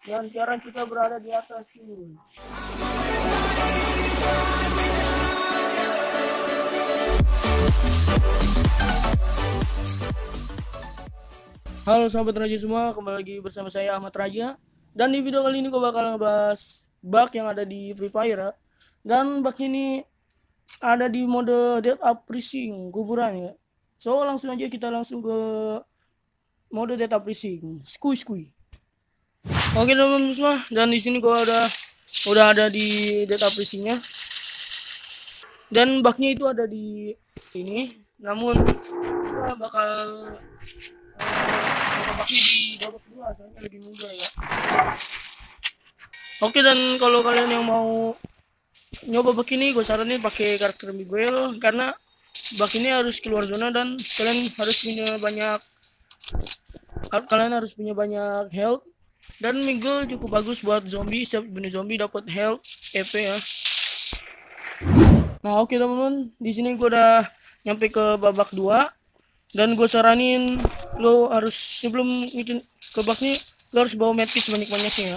Dan sekarang kita berada di atas tuh. Halo sahabat Raja semua, kembali lagi bersama saya Ahmad Raja. Dan di video kali ini gue bakal ngebahas bug yang ada di Free Fire ya. Dan bug ini ada di mode Death Up Rising kuburan ya. So langsung aja kita langsung ke mode Death Up Rising. Skui. Oke teman-teman semua, dan di sini gue udah ada di Death Up Risingnya. Dan bugnya itu ada di ini, namun kita bakal bakal di babak kedua, soalnya lebih mudah ya. Oke, dan kalau kalian yang mau nyoba bug ini, gue saranin pakai karakter Miguel karena bug ini harus keluar zona dan kalian harus punya banyak health. Dan Miguel cukup bagus buat zombie, setiap bunuh zombie dapat health EP ya. Nah, oke teman-teman, di sini gue udah nyampe ke babak 2 dan gue saranin lo harus sebelum ngikutin ke bugnya lo harus bawa medkit sebanyak-banyaknya ya.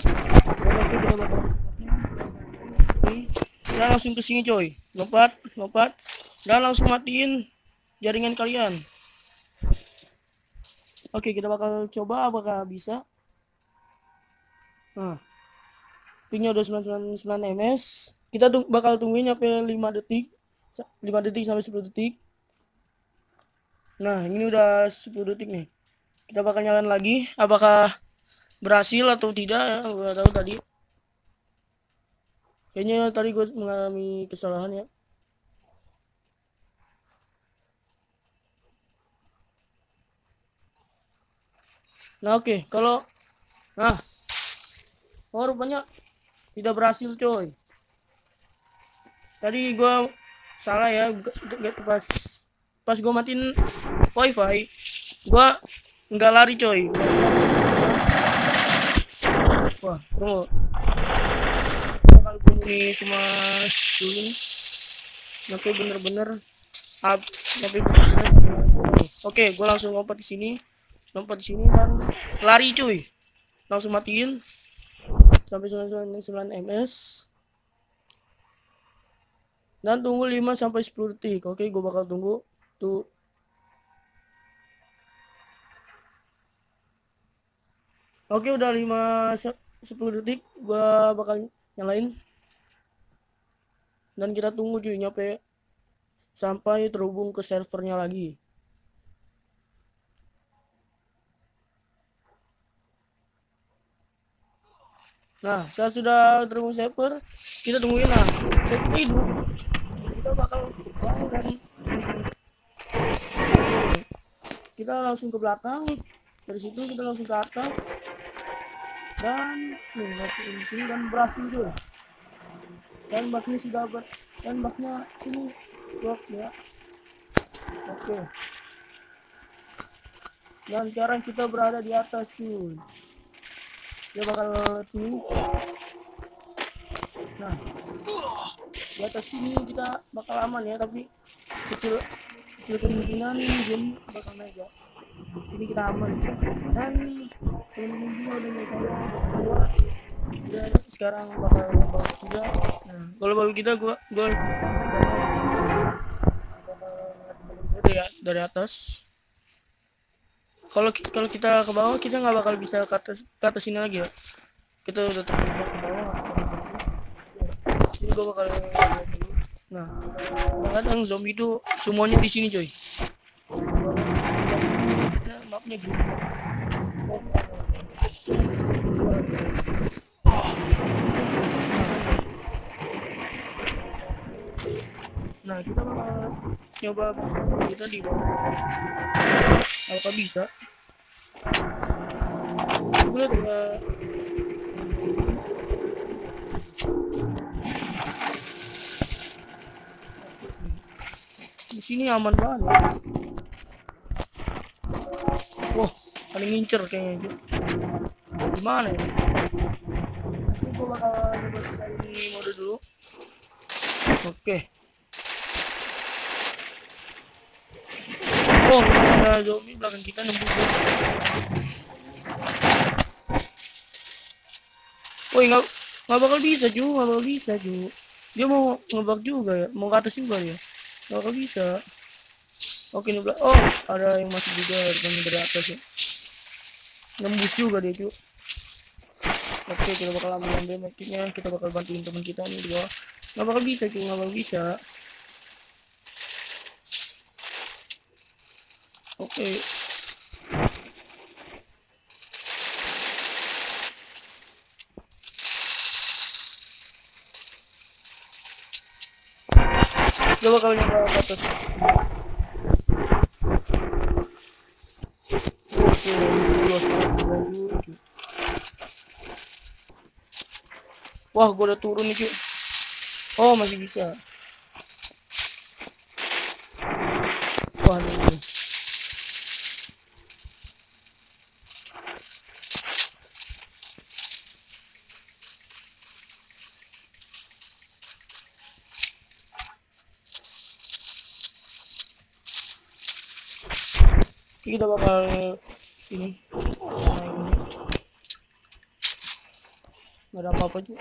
Dan langsung ke sini coy, lompat dan langsung matiin jaringan kalian. Oke, kita bakal coba apakah bisa. Nah, pingnya udah 99 ms. Kita bakal tungguin sampai 5 detik sampai 10 detik. Nah, ini udah 10 detik nih. Kita bakal nyalain lagi. Apakah berhasil atau tidak ya? Gue tahu tadi. Kayaknya tadi gue mengalami kesalahan ya. Nah, oke. Rupanya tidak berhasil coy. Tadi gue salah ya. Pas gue matiin wifi, gue nggak lari coy. Wah, tunggu. Bakal bunyi semua dulu nih. Sampai bener-bener Oke, gue langsung lompat di sini dan lari cuy. Langsung matiin sampai 99 ms. Dan tunggu 5 sampai 10 detik. Oke, gue bakal tunggu tuh. Oke, udah 10 detik, gue bakal nyalain. Dan kita tunggu cuy nyampe sampai terhubung ke servernya lagi. Nah, saat sudah terhubung server, kita tungguin lah. Kita bakal kita langsung ke belakang. Dari situ kita langsung ke atas. Dan di sini dan berhasil juga. Dan baknya ini work ya. Oke. Dan sekarang kita berada di atas tuh. Dia bakal sini. Nah, di atas sini kita bakal aman ya, tapi kecil kemungkinan zoom bakal naik ya. Sini kita aman. Dan temen-temen udah sekarang bakal bawa kita. Nah, kalau bawa kita gua dari atas. Kalau kita ke bawah kita nggak bakal bisa ke atas sini lagi ya. Kita udah terjebak ke bawah. Sini gua bakal nah, kadang zombie itu semuanya di sini coy. Nah, mapnya gitu. Nah, kita bakal coba kita di bawah. Apa bisa? Gue lihat di sini aman banget. Wah, paling ngincer kayaknya. Gimana ya? Ini gue bakal coba selesai mode dulu. Oke. Oh, ada zombie belakang kita nembus. Woi, nggak bakal bisa cu, nggak bakal bisa cu. Dia mau ngebak juga ya, mau ke atas juga dia. Nggak bakal bisa. Oke nih, oh ada yang masuk juga dari atas ya. Nembus juga dia cu. Oke, kita bakal ambil medkitnya, kita bakal bantuin teman kita nih di bawah. Nggak bakal bisa cu, nggak bakal bisa. Oke. Dia bakal nyoba ke atas. Oke, wah, gue udah turun nih cu. Oh, masih bisa. Wah, nih. Kita bakal sini. Nah, ini. Gak ada apa-apa juga.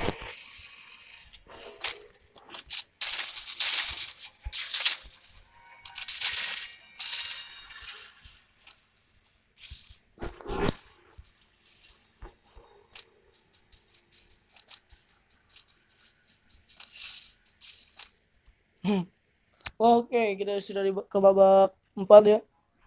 Oke, kita sudah ke babak 4 ya.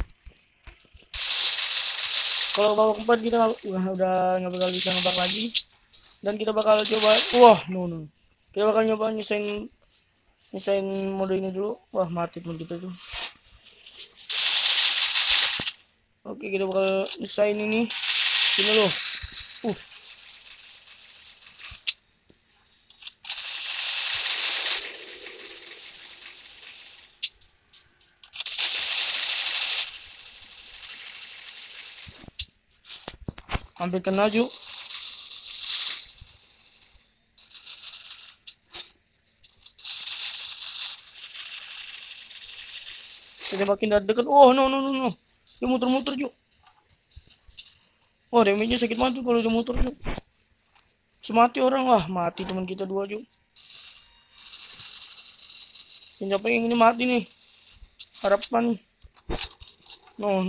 Kalau babak 4 kita udah nggak bakal bisa ngebak lagi. Dan kita bakal coba, wah, no. Kita bakal nyoba nyesain mode ini dulu. Wah, mati teman kita tuh. Oke, kita bakal nyesain ini. Sini loh. Hampir kena ju. Kita makin dekat. Oh, no. Dia muter-muter ju. Oh, damage-nya sakit mati kalau dia muter ju. Semati orang, wah, mati teman kita dua ju. Siapa yang ini mati nih? Harapan nih. No.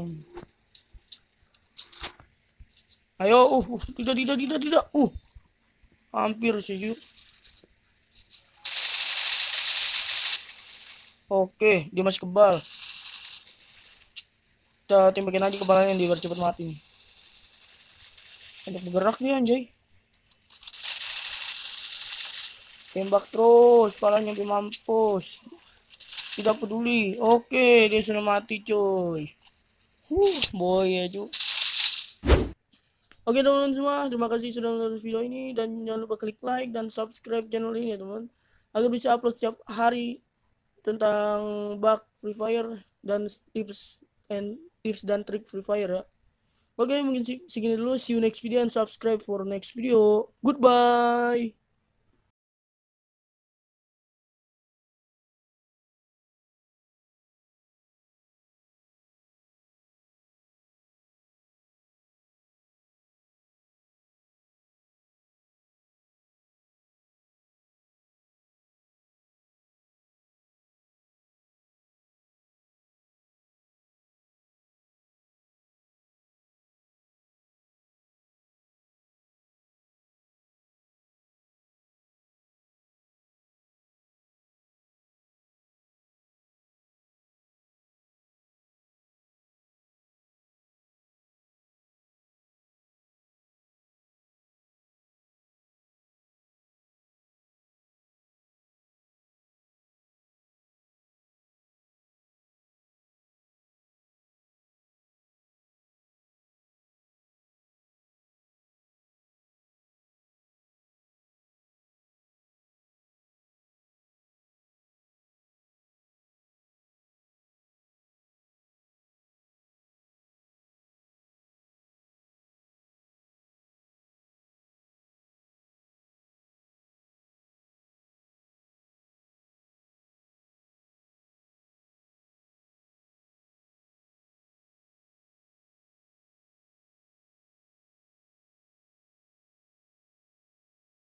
Ayo, tidak. Hampir sih ju. Oke, dia masih kebal. Kita tembakin aja kepalanya dia biar cepet mati nih. Untuk bergerak nih anjay. Tembak terus, kepalanya sampai mampus. Tidak peduli. Oke, dia sudah mati coy. Boy ya cu. Oke teman-teman semua, terima kasih sudah menonton video ini dan jangan lupa klik like dan subscribe channel ini ya teman, agar bisa upload setiap hari tentang bug Free Fire dan tips dan trik Free Fire ya. Oke, mungkin segini dulu. See you next video and subscribe for next video. Goodbye.